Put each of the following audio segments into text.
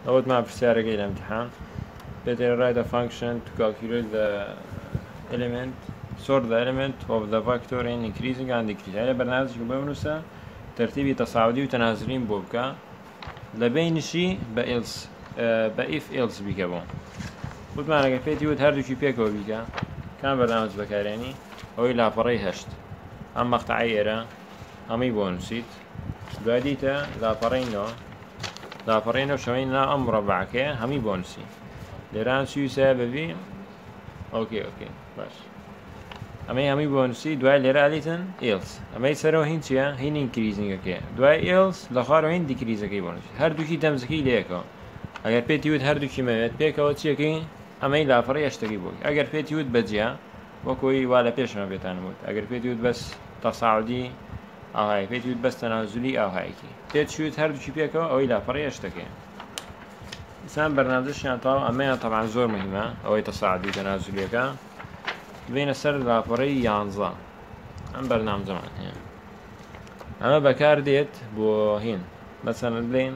أود مع برسالة الامتحان. Better write a function to calculate the element, sort the element of the vector in increasing and decreasing. هذا برنامج بمنوسا ترتيبي تصاعدي وتنازلين بوبكا لبين شيء بإلس بإف إلس بيكابون. قلت معنا كفيتي ود هردو شي بيكو بيكا كان برنامج بكاريني أو إلى فري هشت أما مقطعي إيرا أمي بونسيت بعديتا لا فرينو شوين لا أمر بعكه همي بونسي لران سيو سببي اوكي باش اما همي بونسي دواي لرا ليتن ايلس اما يسرو هين چيا هين انكريزنگ اوكي دواي ايلس لخارو هين ديكريز اوكي بونسي هر دوشي تمزكي ليكو اگر بيتيود هر دوشي ميت بيكو تشيكي اما لا فري اشتغي بوك اگر بيتيود بجيا وكوي ولا بيش ما بيتان موت اگر بيتيود بس تصاعدي او هاي بيتيود بس تنازلي او هايكي بيتيود هر دوشي بيكو او لا فري اشتغي سام برنامجش يعني طبعا زور مهمة أو تصاعدي تنازلي كا بين السر لابوري يانزا أم برنامج زمان يعني أما بكار ديت بو هين مثلا بلين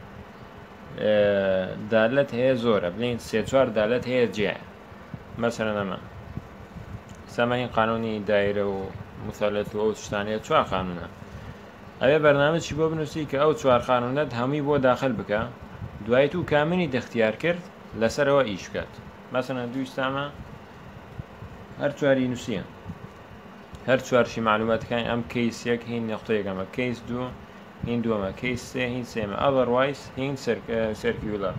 دالة هي زورة بلين سيتشوار دالة هي جيع مثلا أما سامعين قانوني دائرة ومثلث أو تشتانية شوار قانونا أبي برنامج شباب نسيك أو شوار قانونات همي بو داخل بكا دوای تو کامنی اختیار کرد لسرەوە ئیش بکات مثلا دویستامە هەر چواری نووسیە هەر چوارشی معلوماتەکانی ئەم کەیس یەک هین نقطەیەکەمە کەیس دوو هین دووەمە کەیس سێ هین سێمە ئەڤەرواایس هین سەرکیولار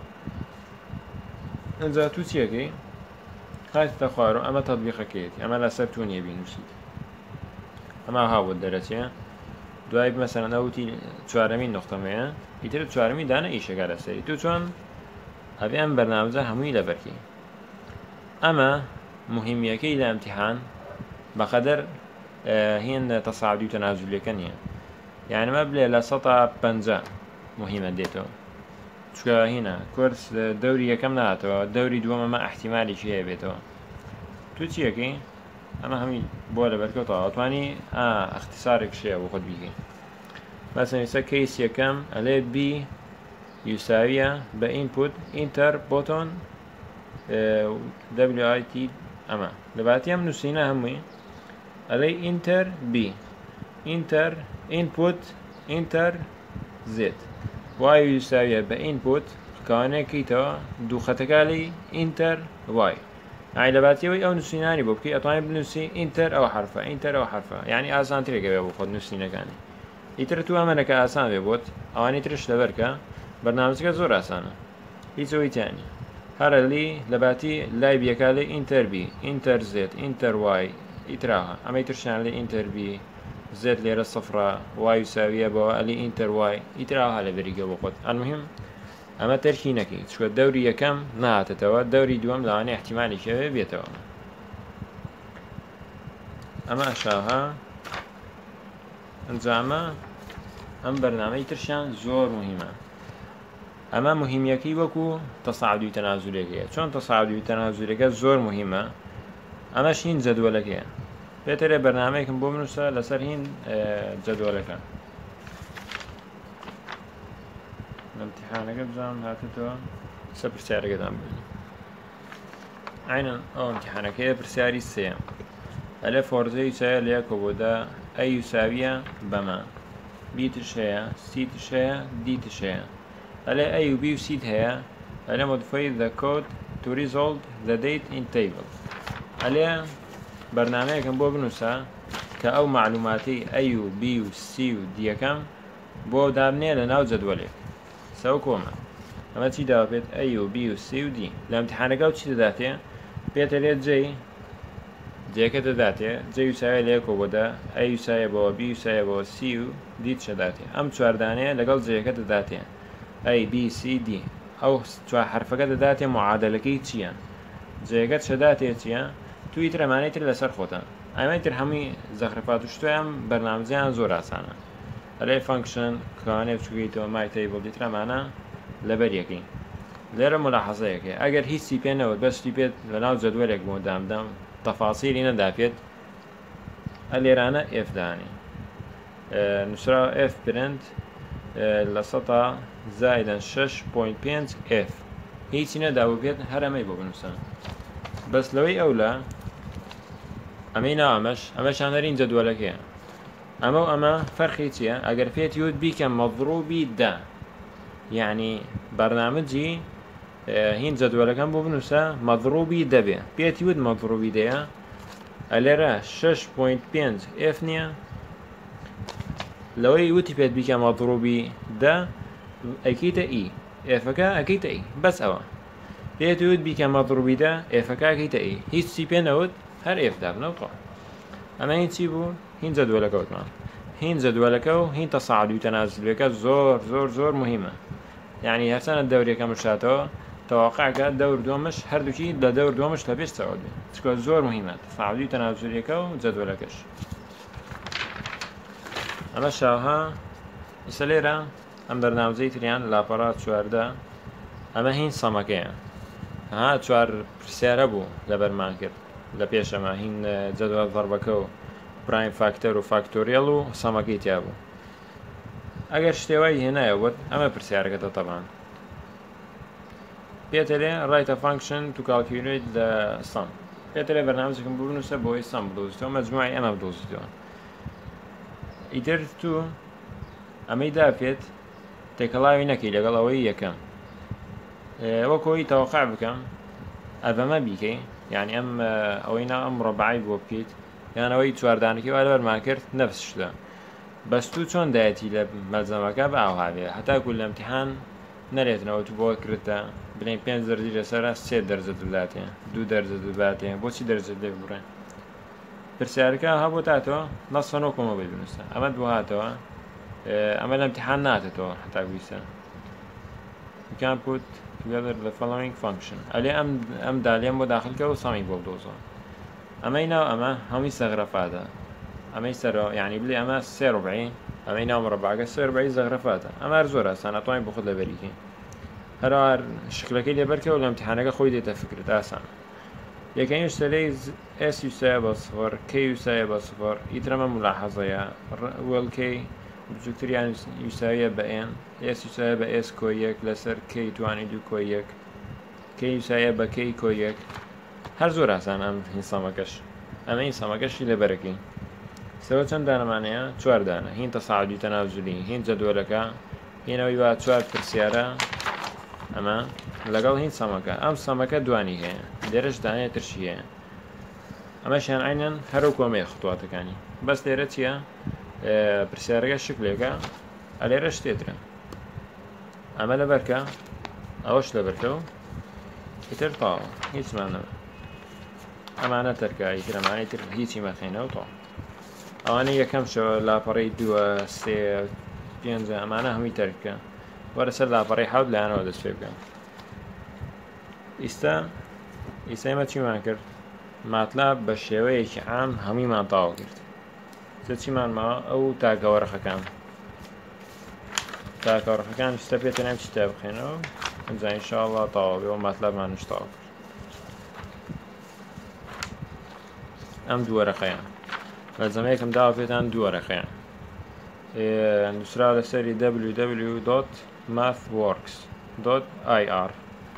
ئەنجا تو چیەکەی خاتتە خوارەوە ئەمە تەطبیقەکەیەتی ئەمە لەسەر تو نییە بینووسیت ئەمە هاوت دەرەچێ دوای مثلا ئەوتی چوارەمین نقطەمەیە ئیتر چوارمی دانە ئیشەکە لەسەری تو چۆن ئەبێ ئەم بەرنامجە هەمووی لەبەرکەی ئەمە مهمیەکەی لە ئەمتیحان بەقەدەر هین تەساعدی و تەنازولیەکە نییە یعنی مە بلێ لە 150 مهمە دێتەوە چکە هینە کورس دەوری یەکەم نهاتەوە دەوری دووەم ئەمە ئەحتیمالیشی هەیە بێتەوە تو چیەکەی ئەمە هەمووی بۆ لەبەرکەوتەوە ئەتوانی اختصارێک شەیە بۆ خۆت بیکەی مثلا يسا كيس يكم عليه بي يساوية بإنبوت انتر بوتون دبليو اي تي اما لبعتي هم نسينا همي عليه انتر بي انتر انبوت انتر زد واي يساوية بإنبوت كانه كيتا دو خطكالي انتر واي يعني لبعتي وي او نسيناني بوبكي اطواني بنسي انتر او حرفة انتر او حرفة يعني آسان تريقا بيبو خود نسينا كاني ئیتر تو ئەمەنەکە ئاسان بێ بۆت ئەوانی ترش لەبەرکە بەرنامجەکە زۆر ئاسانە هیچ ئەوەیتیانی هەرەلی لەباتی لای بیەکە لێ ئینتەر بی ئینتەر زێت ئینتەر وای ئیتراها ئەمەی ترشیان لێ ئینتەر بی زێت لێرە سەفرە وای ساویە بۆ ئەلی ئینتەر وای ئیتراها لە بەریگە بۆ خۆت ئەلموهیم ئەمە تەرکی نەکەی چکە دەوری یەکەم نهاتێتەوە دەوری دووەم لەوانەیە احتیمالی شەوێ بێتەوە ئەمە ئەشاها ئەنجامە ئەم بەرنامەی ترشیان زۆر مهمە ئەمە مهمیەکەی وەکو تەساعدی تەنازولێکەیە چۆن تەساعدی تەنازولێکە زۆر مهمە ئەمەش هین جەدوەلەکەیە پێترێ بەرنامەیەکم بۆ بنووسە لەسەر هین جەدوەلەکە ئەمتیحانەکە بزانم هاتێتەوە سە پرسیارەکەتان ببینی عینەن ئەو ئەمتیحانەکەیە پرسیاری سێ ئەلێ فۆرزەی چایە لە یەکەوە بۆ دا ئەی یوساویە بەمە بیتش هەیە سیتش هەیە دیتش هەیە ئەلێ ئەی و بی و سیت هەیە ئەلێ modify the code to resolve the date in table ئەلێ بەرنامەیەکم بۆ بنووسە کە ئەو معلوماتی ئەی و بی و سی و دیەکەم بۆ دابنێ لە ناو جەدوەلێک سەو کۆمە ئەمە چی داوا بێت ئەی و بی و سی و دی لە ئەمتیحانەکە و چی دەداتێ پێتە لێت جێی جێکە دەداتێ جێ وسایە لە یەکەوە بۆدا ئەی وسایە بەوە بی وسایە بەوە سی و دیت شەداتێ ئەم چواردانەیە لەگەڵ جێەکە دەداتێ ئەی بی سی دی ئەو چوار حرفەکە دەداتێ معادلەکەی چییە جێگەت شەداتێ چییە توی تر ئەمانەی تر لەسەر خۆتە ئەمەی تر هەمووی زەخرفات و شتۆیان بەرنامجیان زۆر ئاسانە ئەلێ فانکشن کەوانێ بچووکەیتەوە مای تەیبڵ دیتر ئەمانە لەبەر یەکەی لێرە ملاحەزەیەکێ ئەگەر هیچی پێ نەوت بەستی پێت لەناو جەدوەلێک بۆ دامدەم تەفاسیلی نەداپێت ئەلێرانە ئێف دانی نووسرا ئێف برند لە ١ زائدا 6.5 f هیچی نەداوە بێت هەرەمەی بۆ بنووسە بەس لەوەی ئەولا ئەمەی ناو ئەمەشان هەرین جەدوەلەکەیە ئەمە فەرقی چییە ئەگەر پێت یوت بیکە مەضروبی دا یعنی بەرنامجی هین جەدوەلەکەم بۆ بنووسە مەضروبی دەبێ پێت یوت مەضروبی دەیە ئەلێرە 6.5 f نییە لەوەی وتی پێت بیکە مەضروبی دا ئەکەیتە ئی ئێفەکە ئەکەیتە ئی بەس ئەوە پێت وت بیکە مەضروبی دا ئێفەکە ئەکەیتە ئی هیچی پێ نەوت هەر ئێف دابنەوە ئەمە هین چی بوو هین جەدوەلەکەوتمان هین جەدوەلەکە و هین تەساعدی و تەنازلەکە زۆر مهمە یعنی هەرچەنە دەورێکە مشاتەوە تەواقعکە دەور دووەمش هەردووکی لە دەور دووەمش لە پێش چاوە بێت چکە زۆر مهمە تەساعدی و تەنازلەکە و جەدوەلەکەش ئەمە شاوها ئیسە لێرە ئەم بەرنامجەی تریان لاپەڕات چواردە ئەمە هین سەمەکەیە چوار پرسیارە بوو لە بەرمان کرد لە پێشەمە هین جەدوەل ضەربەکە و پرایم فاکتەر و فاکتۆریەڵ و سەمەکەی تیا بوو ئەگەر شتێوای هێنایەوەت ئەمە پرسیارەکەتە تەبان پێتەلێ ڕایتە فانکشن تو کالکیولێت لە سەم پێتەلێ بەرنامجێکم بنووسە بۆی سەم بدۆزیتەوە مەجموعی ئەمە بدۆزیتەوە ئیتر تو ئەمەی داپێت تێکەڵاوی نەکەی لەگەڵ ئەوەی یەکەم وەکۆی تەوەقع بکەم ئەڤەمە بیکەی یعنی ئەم ئەوەی نا ئەم ڕەبعی بۆ بکەیت یان ئەوەی چواردانەکەی وا لەبەرمان کرد نەفس شتە بەس تو چۆن دایەتی لە مەلزەمەکە بە ئاوها بێ هەتاکو لە ئیمتیحان نەرێتنەوە تو بۆ کردتە بڵێن 5 دەرجی لەسەرە 3 دەرجە دولاتێ 2 دەرجە دوباتێ بۆچی دەرجە لێ بڕێن پرسیارەکە هەبوو تاتەوە نەسفەنەوە کۆمەڵی بنووسە ئەمە دوهاتەوە ئەمە لە ئیمتیحان ناتێتەوە هەتا بیسە you can put together the following function ئەلێ ئەم دالیان بۆ داخلکە و سامی بۆ بدۆزەوە ئەمەی ناو ئەمە هەمی سەغرەفاتە ئەمەی سەرەوە یعنی بڵێ ئەمە 3 ڕبعی ئەمەی ناو مڕەبعەکە 3 ڕبعی زەغرەفاتە ئەمە هەر زۆرە سانەتوانی بۆ خۆت لەبەریکەی هەروەر شکلەکەی لێبەرکەوە لە ئیمتیحانەکە خۆی دێتە فکرت ئاسان یەکەین شتەلەی s یوسایە بە سفر k یوسایە بە سفر ئیترەمە ملاحەزەیە وڵکەی بچووکتریان یوساویە بە n s یوسایە بە s کۆ یەک لەسەر k توانی 2 کۆ یەک k یوسایە بە k کۆ یەک هەر زۆر ئاسان ئەم هینسەمەکەش ئەمە هینسەمەکەشی لەبەرەکەی سەوە چەند دانەمانەیە 4 دانە هین تەساعدی و تەنازولی هین جەدوەلەکە هینەوەی وا 4 پرسیارە ئەمە لەگەڵ هین سەمەکە ئەم سەمەکە دوانی هەیە لێرەش دانەیە ترشی هەیە ئەمەشیان عینەن هەرو کۆمەیە خوتواتەکانی بەس لێرە چییە پرسیارەکە شکلێکە ئەلێرە شتێترە ئەمە لەبەرکە ئەوەش لەبەرکە و ئیتر تاوە هیچمانەوە ئەمانە تەرکە ئیتر ئەمانەی تر هیچی مەخێنەوە تاوە ئەوانەی یەکەم شەوە لاپەڕی 2 3 5 ئەمانە هەمی تەرکە وەرە سەر لاپەڕی 7 لایەنەوە دەست پێ بکەم ئیستا ئێمە چیمان کرد ماتلاب بە شێوەیەکی عام هەموویمان تاوا کرد چیمان ماوە ئەو تاکەوەرەخەکان شتە پێتە نام چیتا بخێنەوە ئەمجا ئینشاءڵڵا تاوا بێ و ماتلابمانش تاوا کرد ئەم دووەرەخەیان لە جەمەیەکم داوا پێتان دووەرەخەیان نووسرا لەسەری www.mathworks.ir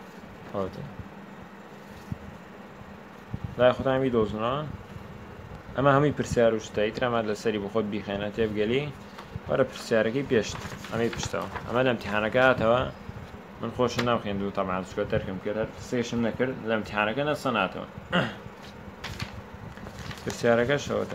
لای خۆتان بیدۆزنەوە ئەمە هەمی پرسیار و شتە ئیترەمە لەسەری بۆ خۆت بیخێنە تێبگەلی وەرە پرسیارەکەی پێشت ئەمەی پشتەوە ئەمە لە ئیمتیحانەکە هاتەوە من خۆشم ناوخێندوو تەبعاً چکە تەرکم کرد هەر قسەیشم نەکرد لە ئیمتیحانەکە نەسە ناتەوە پرسیارەکە شەوەتە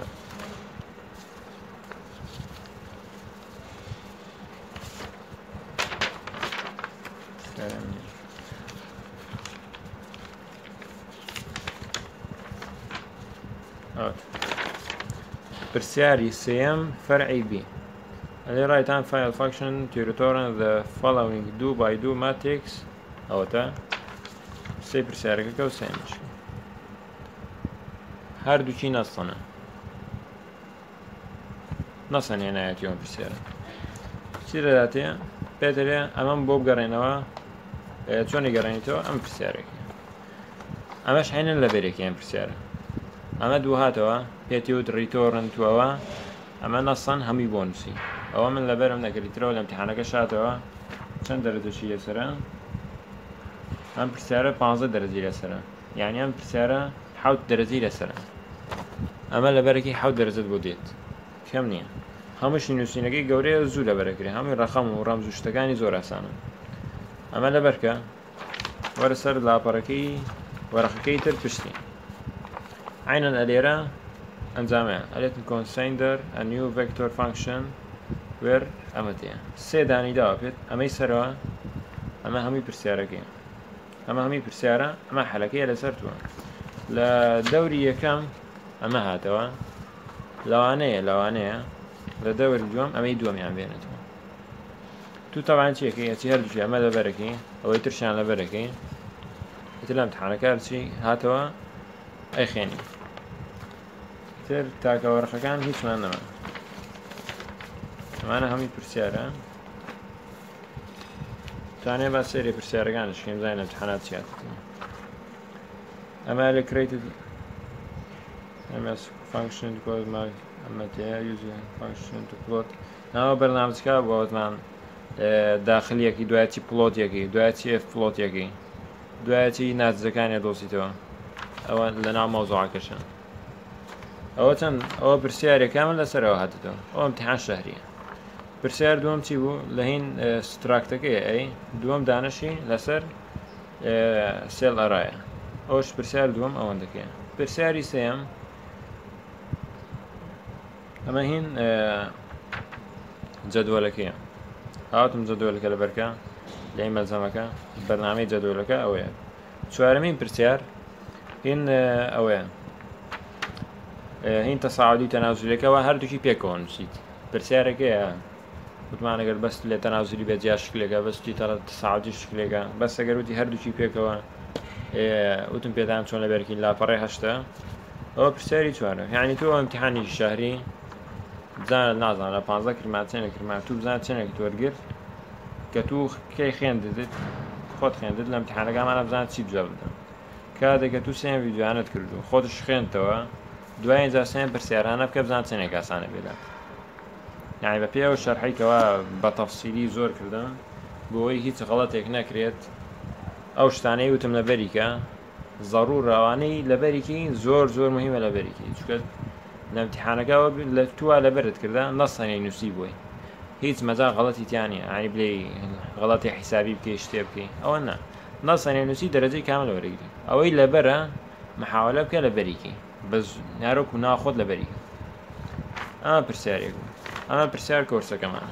پرسیاری سێەم فەرعی B ئەلێ right hand file function to return the following 2x2 matrix ئەوەتە سێ پرسیارەکە و سێمش هەردووکی نەسەن هێنایەتیەوە پرسیارە چی لەداتەیە پێتەرێ ئەمەم بۆ بگەڕێنەوە چۆنی گەڕێنیتەوە ئەم پرسیارێکی ئەمەش عینەن لە بەرێکی ئەم پرسیارە ئەمە دوو هاتەوە پێتی وت ریتۆرن توەوە ئەمە نەسەن هەمی بۆ نووسی ئەوە من لەبەرم نەکردیترەوە لە ئیمتیحانەکە شاتەوە چەند دەرەجەشی لەسەرە ئەم پرسیارە 15 دەرەجەی لەسەرە یعنی ئەم پرسیارە 7 دەرەجەی لەسەرە ئەمە لەبەرێکی 7 دەرەجەت بۆ دێت کەم نییە هەمووشی نووسینەکەی گەورەیە زوو لەبەرەکرێ هەمووی ڕەخەم و ڕەمز و شتەکانی زۆر ئاسانن ئەمە لەبەرکە وەرە سەر لاپەڕەکەی وەرەقەکەی تر پشتی عینەن ئەلێرە ئەنجامەیە ئەلێتن consider a new vector function where ئەمە تەیە سێ دانی داوە پێت ئەمەی سەرەوە ئەمە هەمووی پرسیارەکەی ئەمە هەمووی پرسیارە ئەمە حەلەکەیە لەسەر تووە لە دەوری یەکەم ئەمە هاتەوە لەوانەیە لە دەوری دووەم ئەمەی دووەمیان بێنێتەوە تو تەوان چیەکەی ئەچی هەردووشی ئەمە لەبەرەکەی ئەوەی ترشیان لەبەرەکەی ئیتر لە ئەمتحانەکە چی هاتەوە ئەیخێنی تر تاکە وەرەقەکان هیچمان نەما ئەمانە هەمووی پرسیارە توانێ با سێری پرسیارەکان شکێم بزانین ئەمتحانات چی هاتێتەوە ئەمە لە created MS function to cause my ئەمەتەیە using function to plot ناوە بەرنامجکە بۆ ئەوتمان داخلیەکی دوایەتی پلۆتیەکی دوایەتی F پلۆتیەکی دوایەتی ناتجەکانی دۆسیتەوە ئەوە لە ناو مەوزوعەکەشە ئەوە چەند ئەوە پرسیارێک کامل لەسەرەوە هاتێتەوە ئەوە ئەمتحان شەهریە پرسیار دووەم چی بوو لە هین ستراکتەکەیە ئەی دووەم دانشی لەسەر سێڵ ئەرایە ئەوش پرسیار دووەم ئەوەندەکەیە پرسیاری سێم ئەمە هین جەدوەلەکەیە هاتم جەدوەلەکە لەبەرکە لە مەلزەمەکە بەرنامەی جەدوەلەکە ئەوەیە چوارەمین پرسیار هین ئەوەیە هین تەساعودی تەناوزولیەکەەوە هەردووکی پێکەوە نووسیت پرسیارەکەیە وتمان ئەگەر بەست لێ تەناوزولی بێت یا شکلێکە بەستی تەساعودی شکلێکە بەس ئەگەر وتی هەردووکی پێکەوە وتم پێدان چۆن لەبەرکی لاپەڕی هەشتە ئەوە پرسیاری چوارە یعنی تۆ ئەمتحانی شەهری بزانت نازان لە 15 کرمان چێنێک کرمان تو بزانت چێنێک وەرگرت کە تو کەی خوێندت خۆت خوێندت لە ئەمتحانەکەمانە بزانت چی بجا بدەن کاتێککە تو سێم ڤیدیۆیانت کردو خۆتش خوێنتەوە دوای اینجا سێم پرسیارانە بکە بزانت چێنێک ئاسانە بێدات یعنی بە پێوە شەرحیکەوە بە تەفسیلی زۆر کردن بۆەوەی هیچ غەڵەتێک نەکرێت ئەو شتانەی وتم لەبەریکە ضرور ڕەوانەی لەبەریکی زۆر مهمە لەبەریکی چونکە لە ئەمتحانەکەەوە لە تووە لەبەرت کردە نەسەنی نووسی بووی هیچ مەجا غەڵەتی تیانی ئانی بلێ غەڵەتی حیسابی بکەی شتێ بکەی ئەوە نا نەسەنی نووسی دەرەجەی کامل وەرەگری ئەوەی لەبەرە محاولە بکە لەبەریکی بەس نارۆک و ناخۆت لەبەریکە ئەمە پرسیارێک بوو ئەمە پرسیار کۆرسەکەمانە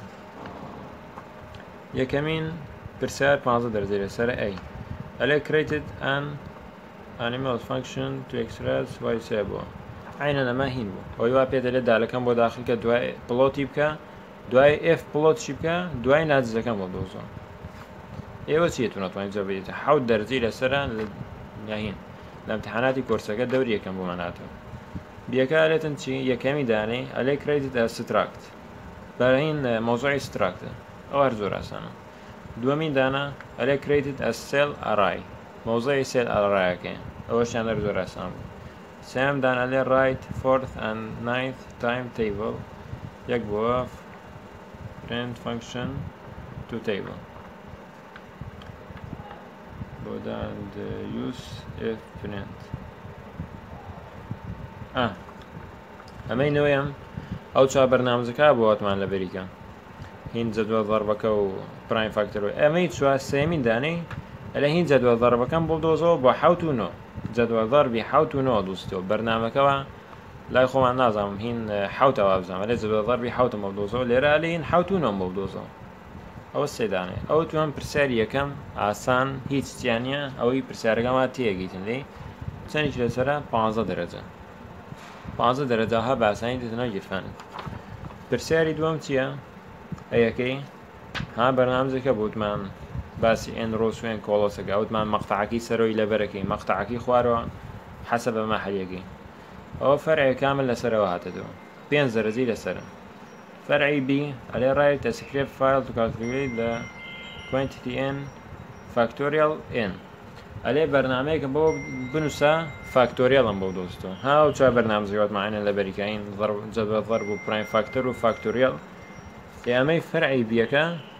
یەکەمین پرسیار 15 دەرەجەی لەسەر ئەلێ created an animal function to express y بووە عینە نەمە هین بوو ئەوەی وا پێ دەلێت دالەکەم بۆ داخلکە دوای پڵۆتی بکە دوای F پڵۆتشی بکە دوای ناتجەکەم بۆ دۆزۆ ئێوە چیتون ناتوانین جەبێت 7 دەرەجەی لەسەرە یاهین لە ئەمتحاناتی کۆرسەکە دەوری یەکەم بۆمان هاتووە بیەکە ئەلێتن چی یەکەمی دانەی ئەلێ created a struct بەرهین مۆزوعی ستراکتە ئەو هەر زۆر ئاسانە دووەمین دانە ئەلێ created a cell array مۆزوعی cell arrayەکەیە ئەوەشیان هەر زۆر ئاسان بوو سێم دان ئەلێ write 4th and 9th timetable یەک بۆ print function to table بۆ دان use if print ئەمەی نوێم ئەو چا بەرنامجەکە بۆ هاتمان لەبەریکە هین جەدوەڵ ضەربەکە و پرایم فاکتۆر ئەمەی چوار سێمین دانەی ئەلە هین جەدوەڵ ضەربەکەم بۆ دۆزەوە بۆ 7 و 9 جەدوەڵ ضەربی 7 و 9 دۆستەوە بەرنامەکەەوە لای خۆمان نازانم هین 7 بزانم لێ جەدوەڵ ضەربی 7 بۆ دۆزەوە لێرە ئەلە هین 7 و 9 بۆ دۆزەوە ئەوە سێ دانەی ئەو تو هەم پرسیاری یەکەم ئاسان هیچ تیانە ئەوەی پرسیارەکەما تێگەیتن لێ چەندێکی لەسەرە 15 دەرەجە 15 دەرەجە ها بە ئاسانی دێتنەوە گیرفانت پرسیاری دووەم چییە ئەیەکەی ها بەرنامجێکە بوتمان باسی ئێن ڕۆسوێن کۆڵۆسەکە ئەوتمان مەقتەعەکەی سەرۆی لەبەرەکەی مەقتەعەکەی خوارەوە حەسە بە مەحەلیەکەی ئەوە فەرعی کامل لەسەرەوە هاتێتەوە 5 دەرەجەی لەسەرە فەرعی B ئەلێ ڕای تەسخیرێ فایل تو کالکولیت لە quantity n factorial n ئەلێ بەرنامەیەکە بۆ بنووسە فاکتۆریەڵم بۆ دۆستەوە هاو چا بەرنامجیواتمانە لەبەریکەین جەدوەڵ ضەرب و پرایم فاکتۆر و فاکتۆریەڵ ئەمەی فەرعی بیەکە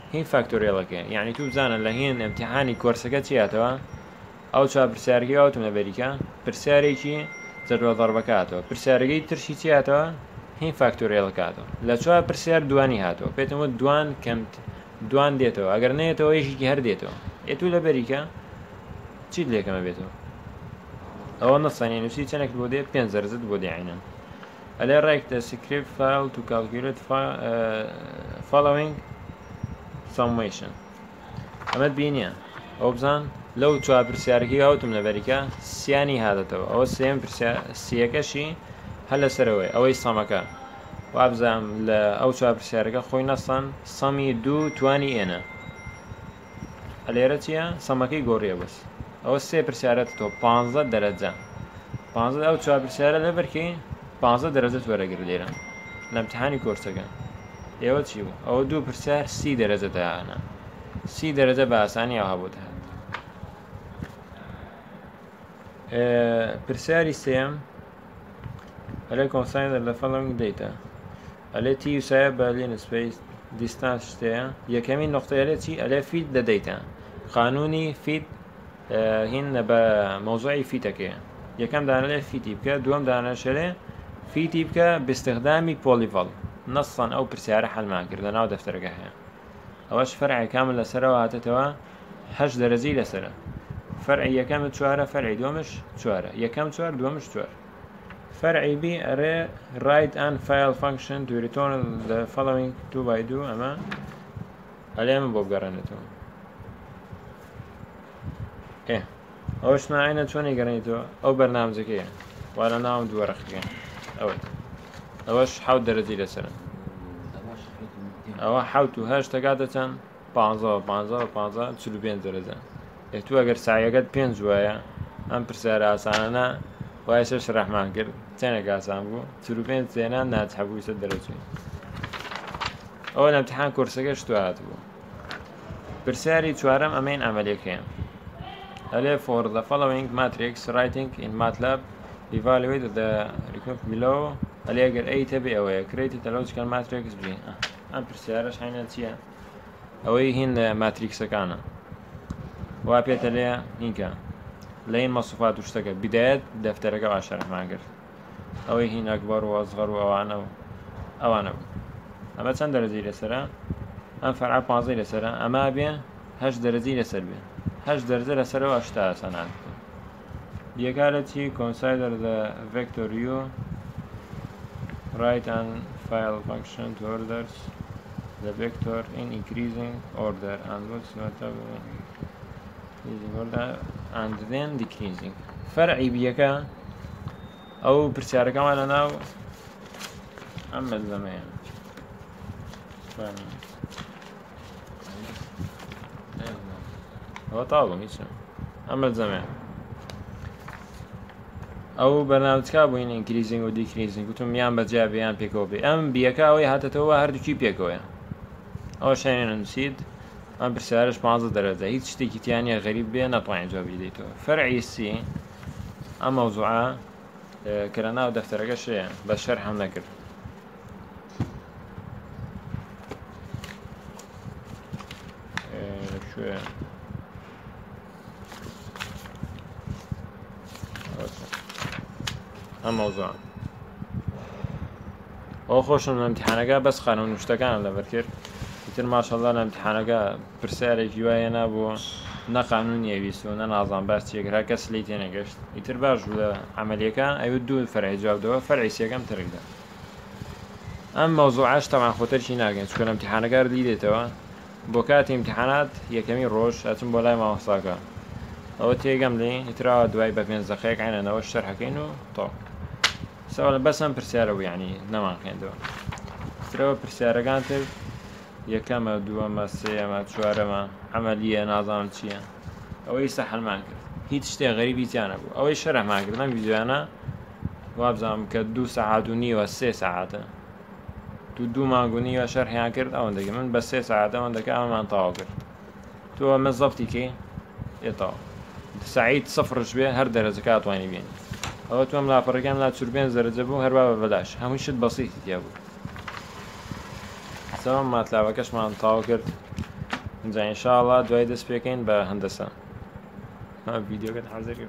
هین فاکتۆریەڵەکە یعنی تو بزانە لە هین ئەمتیحانی کۆرسەکە چیاتەوە ئەو چوار پرسیارەکەی ئەوتم لەبەریکە پرسیارێکی جەدوڵ ضەربەکاتەوە پرسیارەکەی ترشی چیاتەوە هین فاکتۆریەڵەکاتەوە لە چوار پرسیار دوانی هاتەوە پێتم وت دوان کەمت دوان دێتەوە ئەگەر نێتەوە یەکێکی هەر دێتەوە ئێتو لەبەریکە چیت لێکەمە بێتەوە ئەوە نەسانی نووسی چەندێک بۆ دێ 5 دەرەجەت بۆ دێعینن ئەلێ ڕێک دە سکریپت فایل تو کالکیولێت following summation ئەمەت بینیە ئەو بزان لەو چوار پرسیارەکەی هاوتم لەبەریکە سیانی هاتێتەوە ئەوە سێم سیەکەشی هەر لەسەرەوەی ئەوەی سەمەکە وابزانم لە ئەو چوار پرسیارەکە خۆی نەستان سەمی دوو توانی ئێنە ئەلێرە چییە سەمەکەی گۆڕیە بەس ئەوە سێ پرسیارەت تۆ 15 دەرەجە 15 ئەو چوار پرسیارە لەبەرکەی 15 دەرەجەت وەرەگرت لێرە لە ئەمتیحانی کۆرسەکە ئێوە چی بوو ئەوە دوو پرسیار 30 دەرەجە داهانا 30 دەرەجە بە ئاسانی ئەوها بۆ داهات پرسیاری سێم ئەلێ کۆنساینەر لە following data ئەلێ تی وسایە بە لێن سپیس دیستانس شتەیە یەکەمین نقطەیە لێ چی ئەلێ فیت لە دەیتا قانونی فیت هین بە مۆزوعی فیتەکەیە یەکەم دانە لێ فیتی بکە دووەم دانەشەرێ فیتی بکە باستخدامی پۆلیڤەڵ نەسەن ئەو پرسیارە حەلمان کرد لە ناو دەفتەرەکە هەیە ئەوەش فەرعی کامل لەسەرەوە هاتێتەوە 8 دەرەجەی لەسەرە فەرعی یەکەمت 4 فەرعی دووەمش 4 یەکەم 4 دووەمش 4 فرعي بي array write and file function to return the following 2 by 2 أما عليه من بوب قرنته إيه أوش نعينه شوني قرنته أو برنامجك إيه ولا نام دو ورقك أوش حاول درجة لسنة أو حاولت هاش تقعدة 15 تشلو بين درجة إيه تو أجر سعيقت بين زوايا أم برسالة أسانا وایسش رحمان کرد چنێک ئاسان بوو 45 زێنان ناتحبووی 100 دەرەجەی ئەوە لە ئەمتیحان کورسەکەش تو هاتبوو پرسیاری چوارەم ئەمەین ئەمەلێکەیە ئەلێ for the following matrix writing in MATLAB evaluate the record below ئەلێ ئەگەر ئەی تەبێ ئەوەیە create the logical matrix بێ ئەم پرسیارەش هەینە چییە ئەوەی هین لە ماتریکسەکانە وا پێتە لێ هینکە لين مصفات وشتكه بداية دفترك وعشرة معقر أو هنا أكبر وأصغر وأوانو أما چند درجة لسرا أم فرع 15 لسرا أما بين 8 درجة لسر بين 8 درجة لسرا وأشتاء سنة يقالتي consider the vector u write and file function to orders the vector in increasing order and looks whatever and then decreasing فرعي بيكا أو برسيارة كمان أنا أما الزمان هو طابق هيش أما الزمان أو برنامج كابو هنا increasing و decreasing كتوم يان بجاب يان بيكوبي أم بيكا أو هاتا توا هردو كي بيكويا أو شيء نسيت أم برسالش 15 درجة هيك شتيكي تانية غريب بيه نطوعين جواب يديتو فرعي السي أم موضوعه كرنا ودفترك شيء بس شرح هم نكر شوية أم موضوع أو خوش من الامتحانات بس قانون مشتكان ولا بركر كتير ما شاء الله الامتحانات برسالة جوايا نابو نا قانونية بيسو نا نظام بس يقرأ كس ليتين قشت يتر باش ولا عملية كان أيودو الفرع جواب دوا فرع سيكم ترقدا أما موضوعاش طبعا خطر شي ناقين شكون امتحانات رديدة توا بوكات امتحانات يكمين روش أتم بولاي ما وصاكا أو تيجم لي يترى دواي بفين زخيك عنا نوش شرح كينو طو سواء بس هم برسالة يعني نمان خين دوا ترى برسالة كانت یەکەمە دووەمە سێەمە چوارەمە عملیە نازانم چییە ئەوەی سەحەلمان کرد هیچ شتێ غەریبی تیانە بوو ئەوەی شەرەحمانکردن ویدیۆیانە وابزانم کە 2 سەعات و نیوە 3 سەعاتە دوو مانگ و نیوە شەرحیان کرد ئەوەندەکە من بە 3 سەعات ئەوەندەکە ئەمەمان تەواو کرد تۆ ئەمە زەبتی کەی ئێتەوە سعید سەفرش بێ هەر دەرەجەکە ئەتوانی بێنی ئەوە تۆم لاپەڕەکەم لا 45 دەرەجە بوو هەروە بە بەلاش هەمووی شت بەسیتی تیا بوو سەوە ماتلاوەکەشمان تەواو کرد زين إن شاء الله دوای دەست پێکەین بە هەندەسە ڤیدیۆکەت حەزر کرد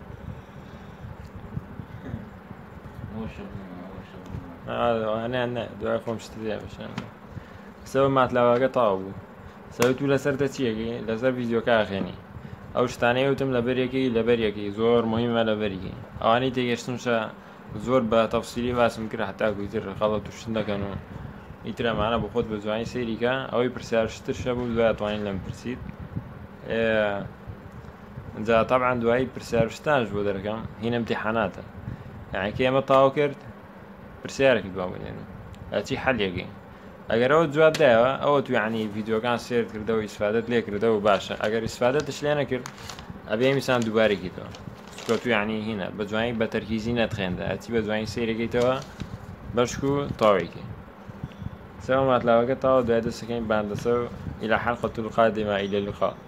نه دوای خۆم شت دێ بشن سەوە ماتلاواگە تاو بوو سەوت و لەسەر دەچیەکەی لەسەر ڤیدیۆکە ئاخێنی ئەو شتانەی وتم لەبەرێکی زۆر مهمە لەبەرێکی ئەوانەی تێگەشتمشە زۆر بە تەفسیلی باسم کرد حتا گویتر خەڵە توشتن دەکەن و ئیتر ئەمانە بە خۆت بە جوانی سەیریکە ئەوەی پرسیارشترشە بوو دوای توانین لەم پرسیت جا طبعا دوایی پرسیارشتانش بۆ دەرەکەم هینە امتحاناتە یعنی کە ئێمە تاو کرد پرسیارێکی دوا بێنن ئەچی حەلیەکەی ئەگەر ئەوە جواب دایەوە ئەوە تو یعنی ڤیدیۆکان سێر کردەوە ئیسفادەت لێ کردەوە باشە ئەگەر ئیسفادەتش لێ نەکرد ئەبێ میسان دووبارێکیتەوە چکە تو یعنی هینە بە جوانی بە تەرکیزی نەتخێندا ئەچی بە جوانی سیرەکەیتەوە بەشک و تاوێکی سەوە ماتلاوەکە تاوە دوای دەستەکەین باندەسە و إلى حلقة القادمة إلى اللقاء.